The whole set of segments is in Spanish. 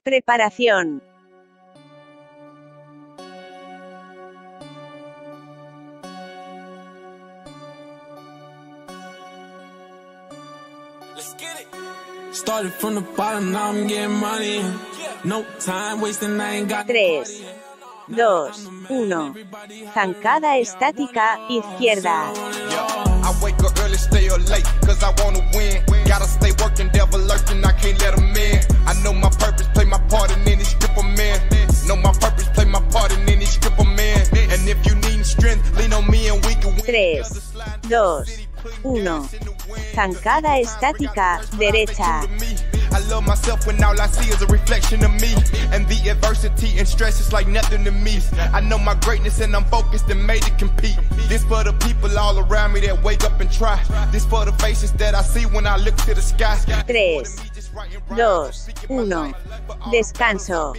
Preparación. Started from the bottom, now I'm getting money. No time wasting, I ain't got 3, 2, 1. Zancada estática, izquierda. I wake up early, stay up late, cause I wanna win. Gotta stay working, devil lurking, I can't let them in. I know my purpose, play my part in any stripper man. Know my purpose, play my part in any stripper man. And if you need strength, lean on me and we can win. 3, 2, 1. Zancada estática, derecha. I love myself when all I see is a reflection of me. And the adversity and stress is like nothing to me. I know my greatness and I'm focused and made to compete. This for the people all around me that wake up and try. This for the faces that I see when I look to the sky. 3, 2, 1. Descanso.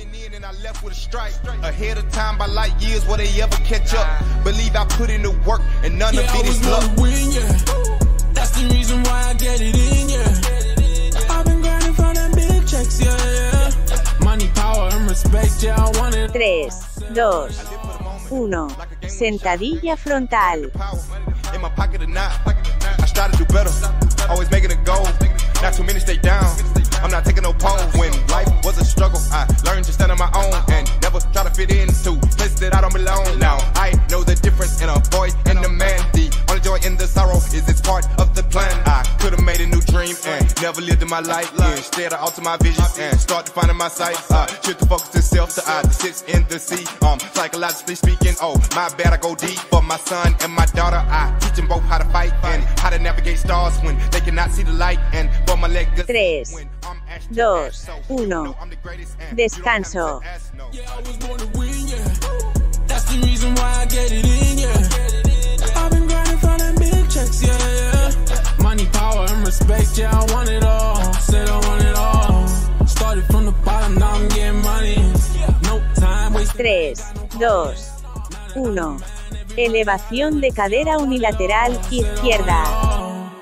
Ahead of time by light years, will they ever catch up? Believe I put in the work and none of it is luck. That's the reason why I get it in, yeah. I've been grinding for them big checks, yeah, yeah. Money, power, and respect, yeah, I want it. 3, 2, 1. Sentadilla frontal. In my pocket or not, I strive to do better. Always making a goal. Not too many stay down. I'm not taking no pose. When life was a struggle, I learned to stand on my own and never try to fit into places that I don't belong. Now I know the difference in a boy and a man. The only joy in the sorrow is it's part of the plan. I could have made a new dream and never lived in my life. Instead, I alter my vision and start defining my sight. Shift the focus to self to eye that sits in the sea. Psychologically speaking, oh my bad, I go deep for my son and my daughter. I teach them both how to fight and how to navigate stars when they cannot see the light. And for my legacy, 3, 2, 1. Descanso. Yeah, I was born to win, yeah. That's the reason why I get it in, yeah. I've been grinding for them big checks, yeah, yeah. Money, power, and respect, yeah, I want it all. Said I want it all. Started from the bottom, now I'm getting money. No time wasting. 3, 2, 1. Elevación de cadera unilateral, izquierda.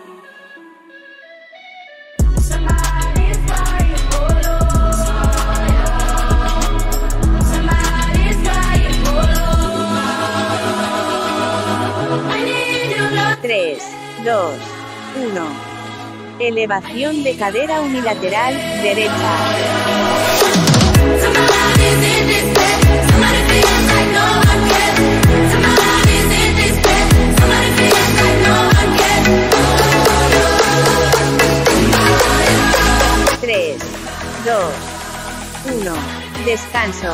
Tres, 2, 1. Elevación de cadera unilateral, derecha. 3, 2, 1. Descanso.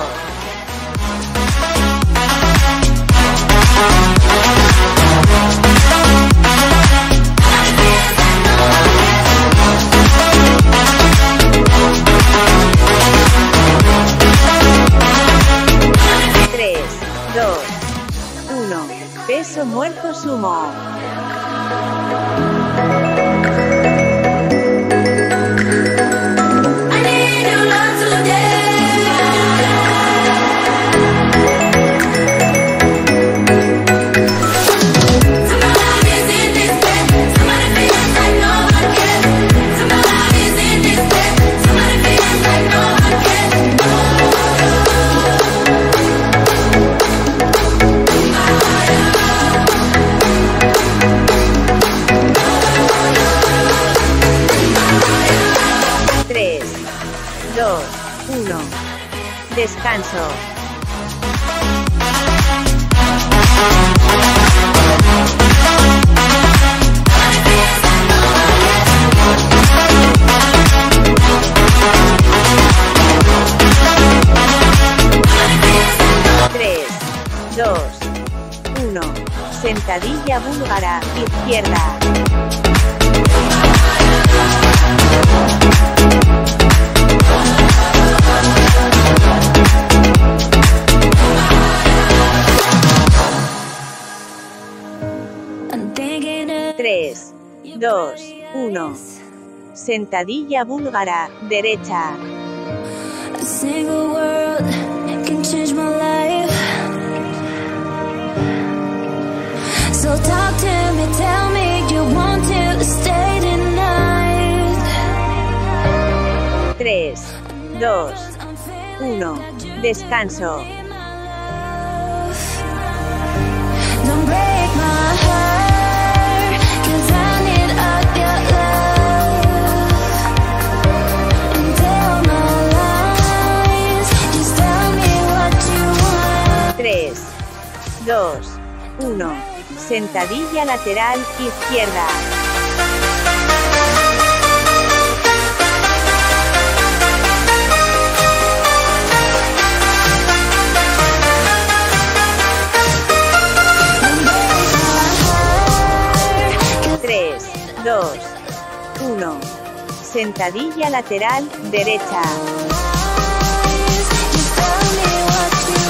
Peso muerto sumo. Descanso. Tres, 2, 1. Sentadilla búlgara, izquierda. Tres, 2, 1. Sentadilla búlgara, derecha. A single word can change my life. So talk to me, tell me you want to stay tonight. 3, 2, 1. Descanso. Don't break my heart, 'cause I need all your love. And tell no lies, just tell me what you want. 3, 2, 1. Sentadilla lateral izquierda. Dos, 1. Sentadilla lateral derecha. Just tell me what you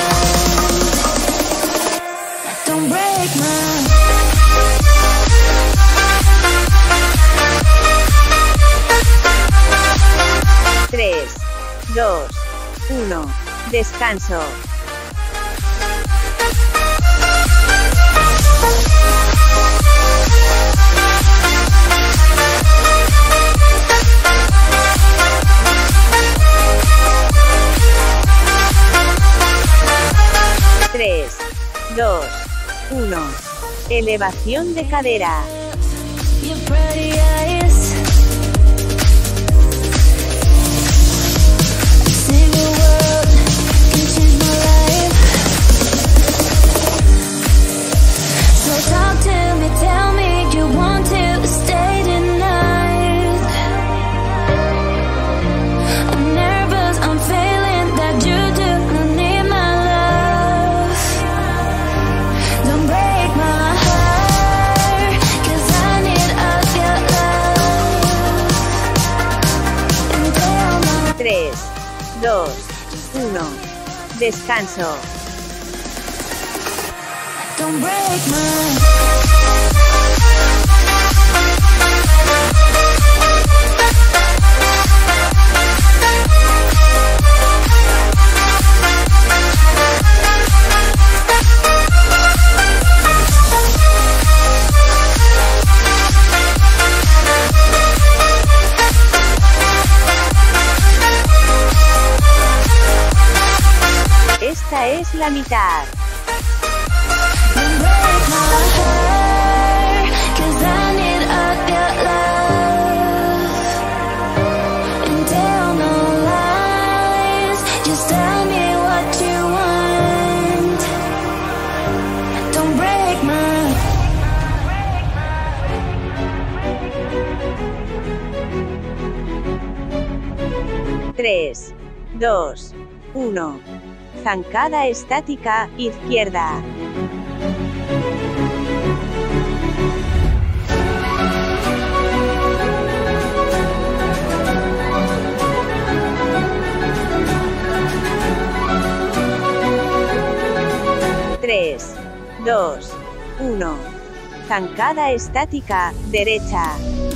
want. Don't break my 3, 2, 1. Descanso. Tres, 2, 1. Elevación de cadera. your pretty eyes. A single word can change my life. So talk to me, tell me you want to stay tonight. I'm nervous, I'm feeling that you do not need my love. Don't break my heart, 'cause I need all your love. And tell me 3, 2, 1. Descanso. don't break my Esta es la mitad. don't break my heart, 'cause I need all your love. And tell no lies, just tell me what you want. Don't break my 3, 2, 1. Zancada estática, izquierda. Tres, 2, 1. Zancada estática, derecha.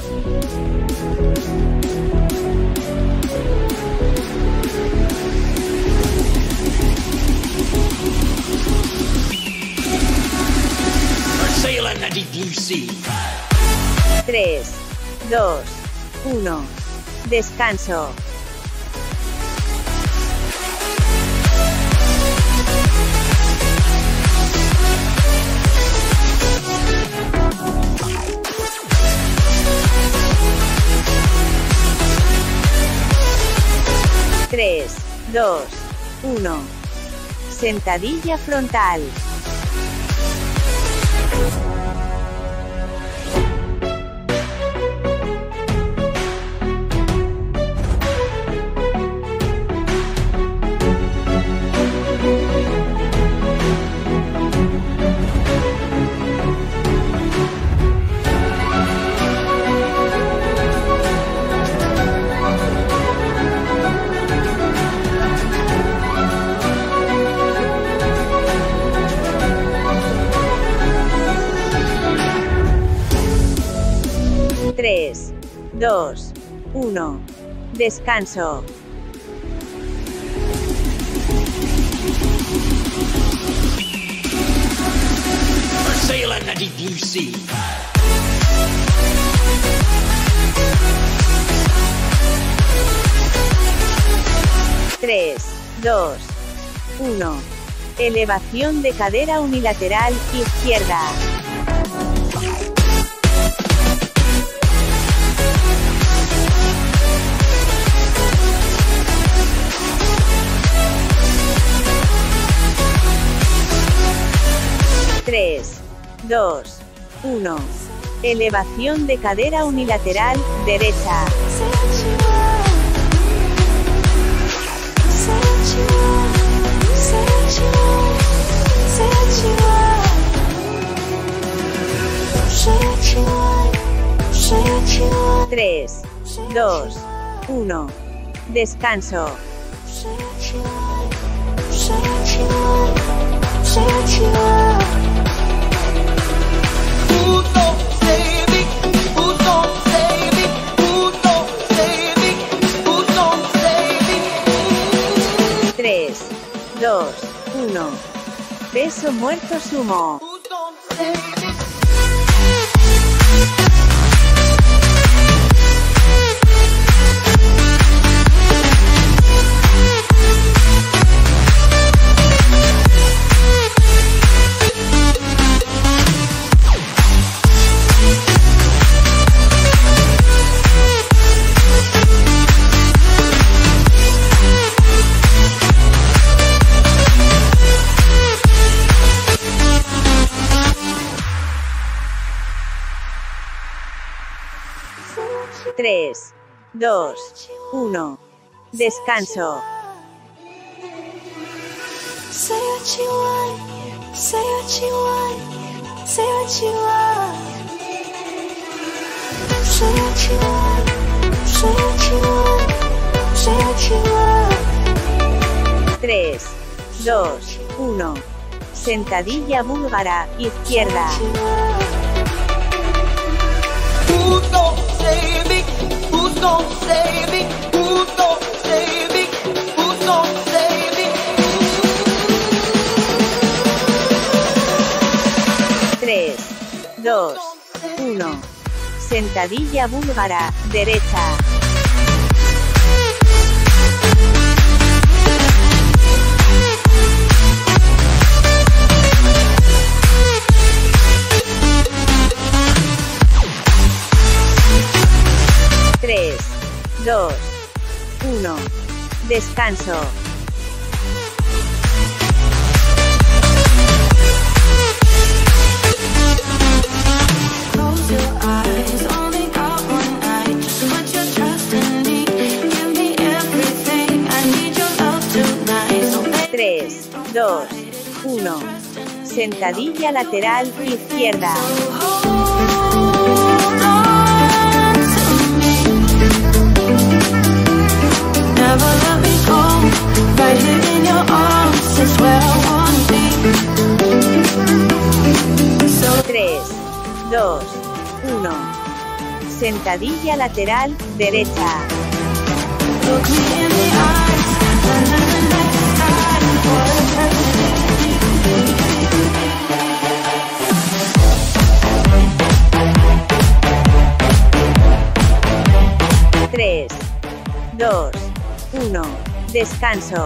Sailing the deep blue sea. 3, 2, 1. Descanso. Tres, 2, 1. Sentadilla frontal. Tres, 2, 1. Descanso. Sailing the deep blue sea. 3, 2, 1. Elevación de cadera unilateral, izquierda. 3, 2, 1. Elevación de cadera unilateral, derecha. 3, 2, 1. Descanso. Tres, dos, uno. Peso muerto sumo. 3, 2, 1. Descanso. Say what you want, say what you want, say what you want. Say what you want, say what you want, say what you want. 3, 2, 1. Sentadilla búlgara, izquierda. Who's gonna save me? Who's gonna save me? Who's gonna save me? Who's gonna save me? 3, 2, 1. Sentadilla búlgara, derecha. 3, 2, 1. Descanso. Close your eyes, only got one night. Just put your trust in me. Give me everything. I need your love tonight. So 3, 2, 1. Sentadilla lateral, izquierda. never let me go. Right here in your arms is where I wanna be. So 3, 2, 1. Sentadilla lateral, derecha. look me in the eyes, under the next time for eternity. 3, 2, 1. Descanso.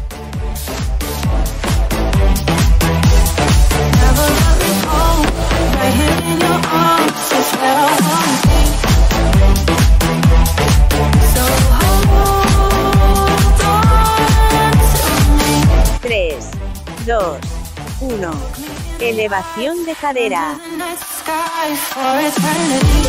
Never let me go. Right here in your arms is where I wanna be. So hold on to me. 3, 2, 1. Elevación de cadera. Under the night sky for eternity.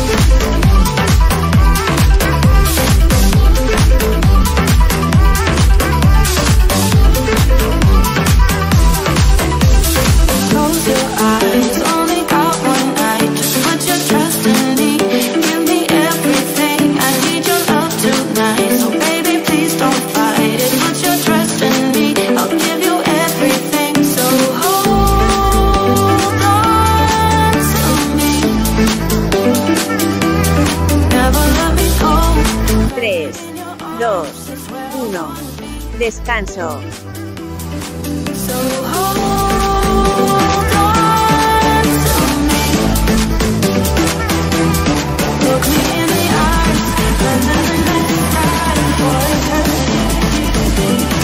3, 2, 1. Descanso. So hold on to me. Look me in the eyes, under the night sky for eternity.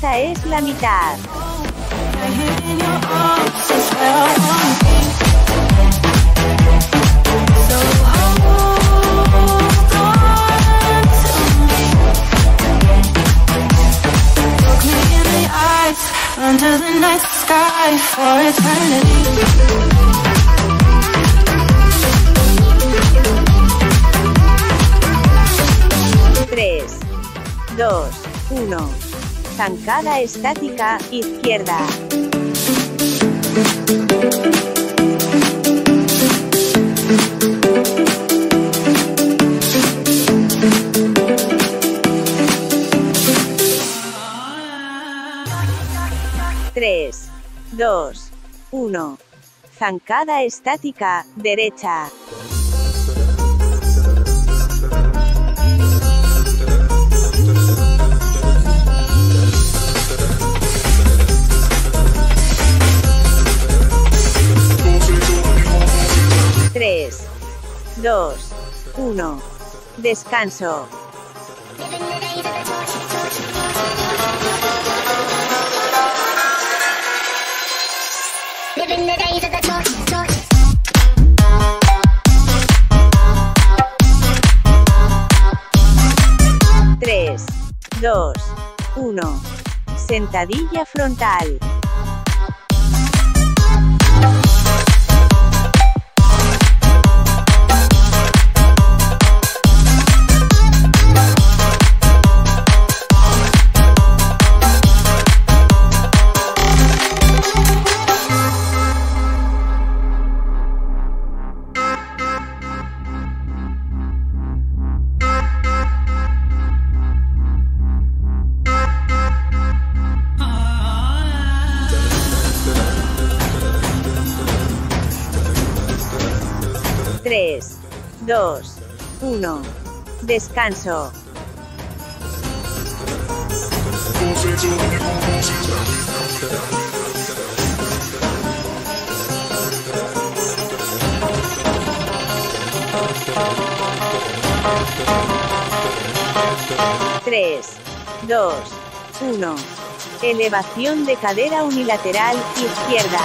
Esta es la mitad. In your arms is where I wanna be. So hold on to me. Look me in the eyes under the night sky for eternity. 3, 2, 1. Zancada estática, izquierda. Tres, 2, 1. Zancada estática, derecha. 3, 2, 1. Descanso. Living the days of the torch. 3, 2, 1. Sentadilla frontal. 3, 2, 1. Descanso. Tres, 2, 1. Elevación de cadera unilateral, izquierda.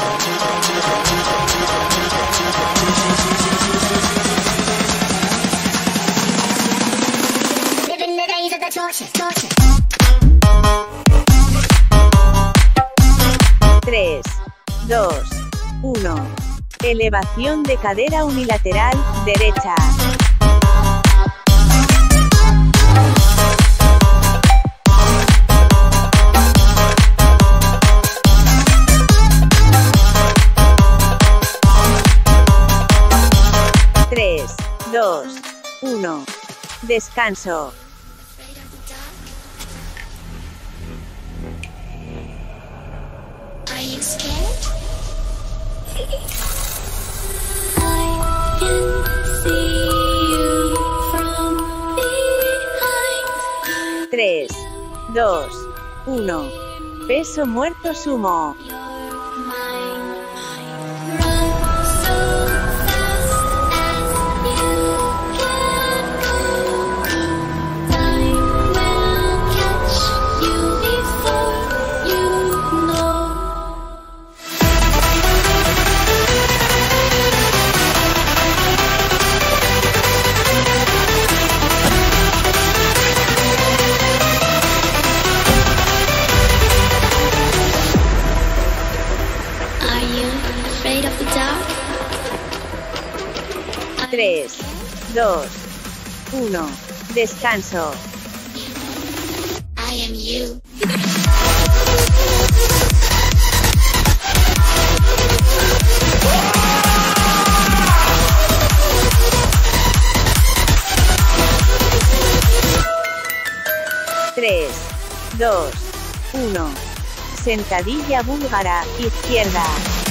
Living the days of the torture. 3, 2, 1. Elevación de cadera unilateral, derecha. 3, 2, 1. Descanso. Are you scared? I can see you from behind. 3, 2, 1. Peso muerto sumo. Are you afraid of the dark? 3, 2, 1. Descanso. I am you. Tres, 2, 1. Sentadilla búlgara, izquierda.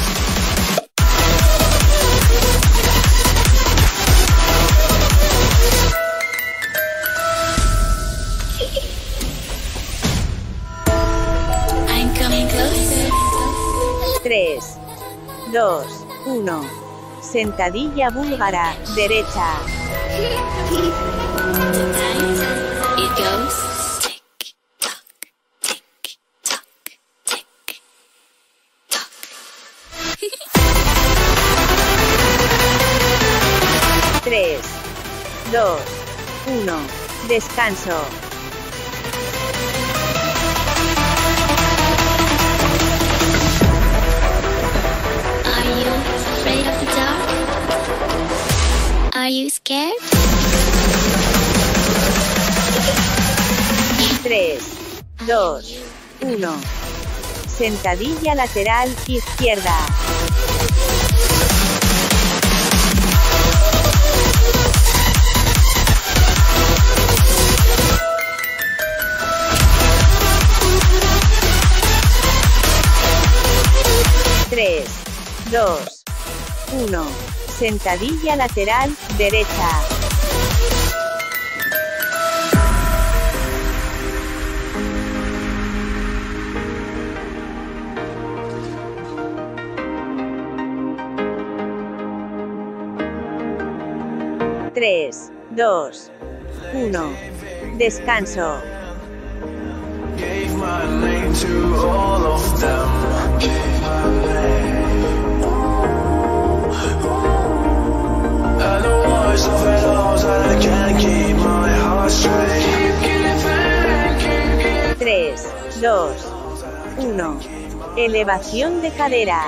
I'm coming closer. 3, 2, 1. Sentadilla búlgara, derecha. Tonight, it goes tick tock, tick 3, 2, 1. Descanso. Are you afraid of the dark? Are you scared? 3, 2, 1. Sentadilla lateral izquierda. Tres, 2, 1. Sentadilla lateral derecha. Tres, 2, 1. Descanso. Gave my name to all of them. Gave my name. And the voice of it all that I can't keep my heart straight. 3, 2, 1. Elevación de cadera.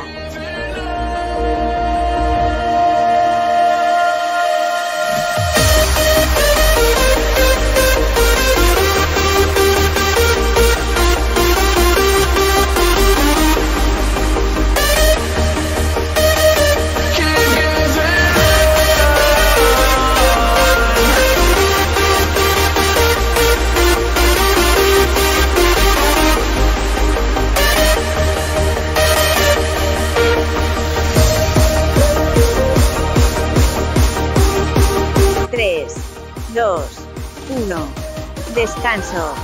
Tres, 2, 1. Descanso.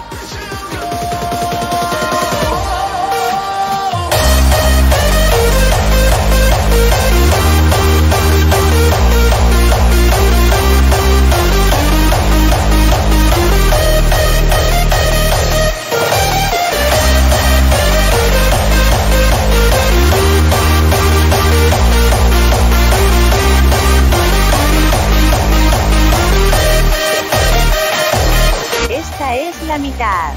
Esta es la mitad.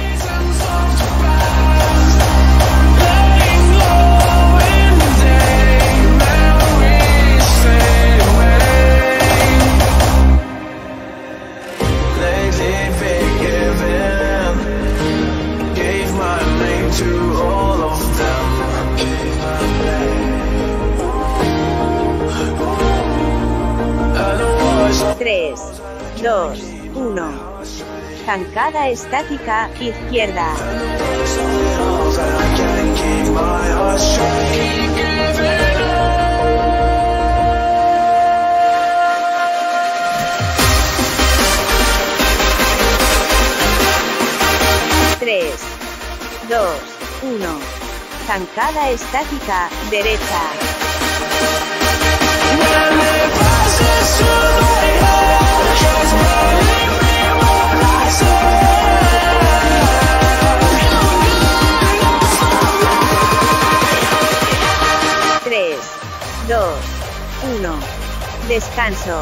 Lately forgiven. Gave my name to all of them. Gave my name. And the voice of 3, 2, 1. Zancada estática izquierda. it all that I can't keep my heart straight. Tres, 2, 1. Zancada estática derecha. Tres, 2, 1. Descanso.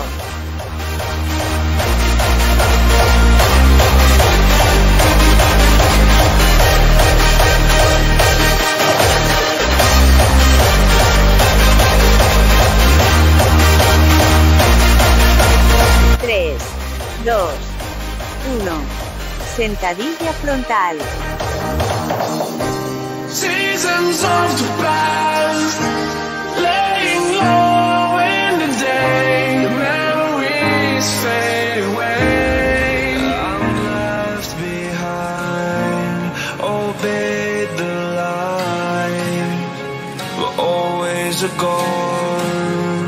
Tres, 2, 1. Sentadilla frontal. Seasons of the past, laying low in the day, memories fade away. I'm left behind, obeyed the line, but always a gone.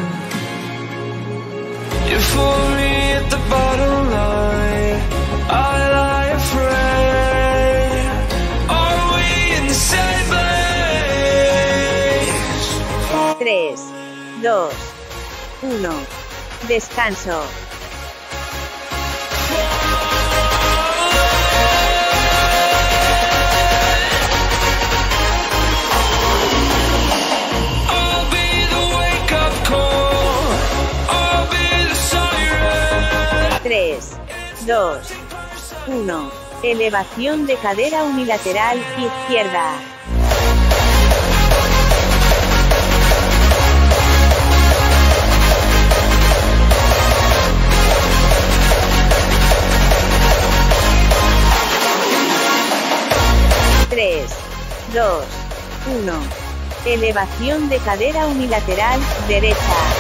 You fool me at the bottom line, I lie afraid. Are we in the same place? 3, 2, 1. Descanso. 1. Elevación de cadera unilateral, izquierda. 3, 2, 1. Elevación de cadera unilateral, derecha.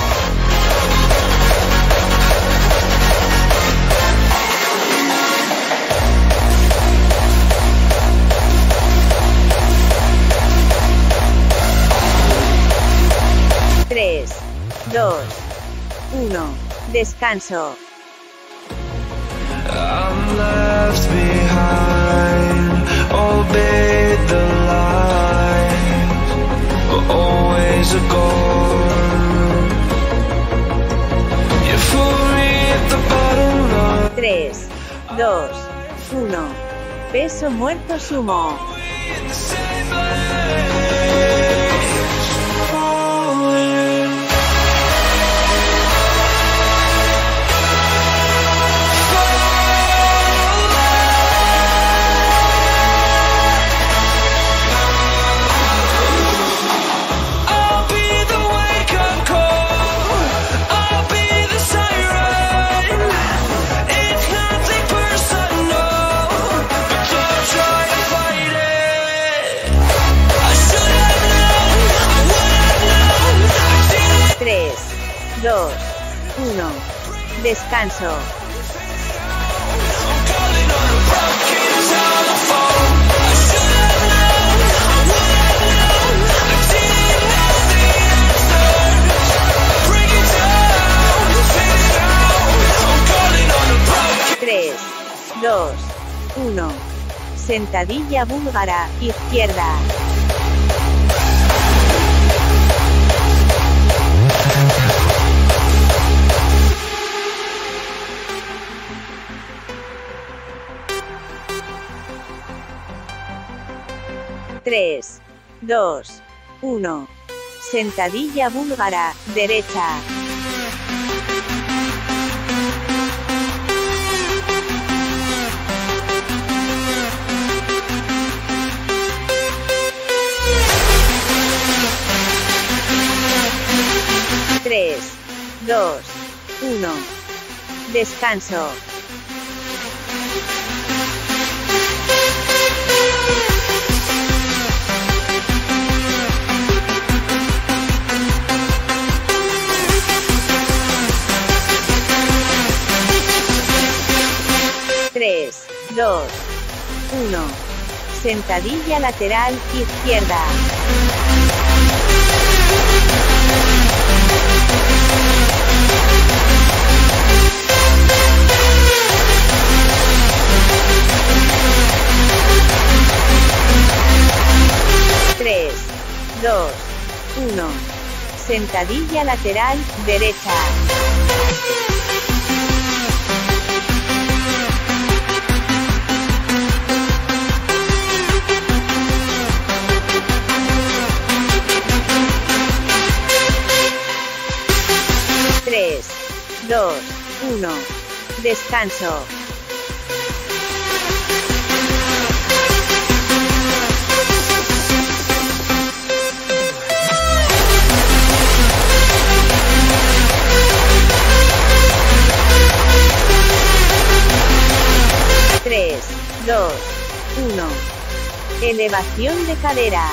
3, 2, 1. Descanso. I'm left behind, obeyed the light, but always a goal. You fool me at the bottom line. 3, 2, 1. Peso muerto sumo. In the same place. Dos, 1. Descanso. Tres, 2, 1. Sentadilla búlgara, izquierda. 3, 2, 1. Sentadilla búlgara, derecha. 3, 2, 1. Descanso. 3, 2, 1. Sentadilla lateral, izquierda. 3, 2, 1. Sentadilla lateral, derecha. 3, 2, 1. Descanso. Tres, 2, 1. Elevación de cadera.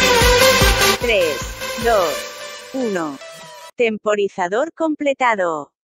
3, 2, 1. Temporizador completado.